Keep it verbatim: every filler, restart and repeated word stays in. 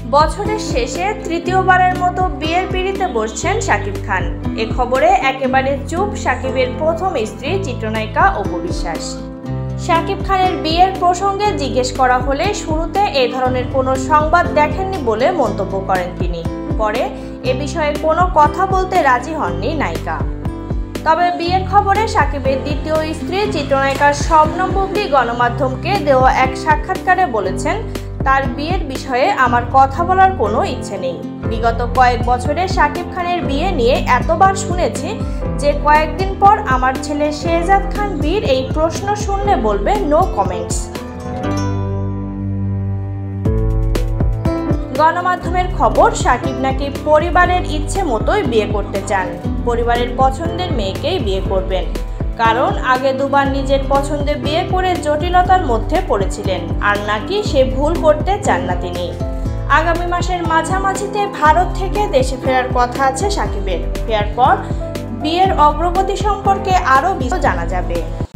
বছরের শেষে তৃতীয়বারের মতো বিয়ের পিঁড়িতে বসছেন শাকিব খান। এ খবরে একেবারে চুপ শাকিবের প্রথম স্ত্রী চিত্রনায়িকা অপু বিশ্বাস। শাকিব খানের বিয়ের প্রসঙ্গে জিজ্ঞেস করা হলে শুরুতে এ ধরনের কোনো সংবাদ দেখেননি বলে মন্তব্য করেন তিনি। পরে এ বিষয়ে কোনো কথা বলতে রাজি হননি নায়িকা। তবে বিয়ের খবরে শাকিবের দ্বিতীয় স্ত্রী চিত্রনায়িকা শবনম বুবলী গণমাধ্যমকে দেওয়া এক সাক্ষাৎকারে বলেছেন, তার বিয়ের বিষয়ে আমার কথা বলার কোনো ইচ্ছে নেই। বিগত কয়েক বছরে শাকিব খানের বিয়ে নিয়ে এতবার শুনেছি যে কয়েকদিন পর আমার ছেলে শেহজাদ খান বীর এই প্রশ্ন শুনলে বলবে নো কমেন্টস। গণমাধ্যমের খবর, শাকিব নাকি পরিবারের ইচ্ছে মতোই বিয়ে করতে চান। পরিবারের পছন্দের মেয়েকেই বিয়ে করবেন, কারণ আগে দুবার নিজের পছন্দে বিয়ে করে জটিলতার মধ্যে পড়েছিলেন, আর নাকি সে ভুল করতে চান না তিনি। আগামী মাসের মাঝামাঝিতে ভারত থেকে দেশে ফেরার কথা আছে শাকিবের। ফেরার পর বিয়ের অগ্রগতি সম্পর্কে আরও বিস্তারিত জানা যাবে।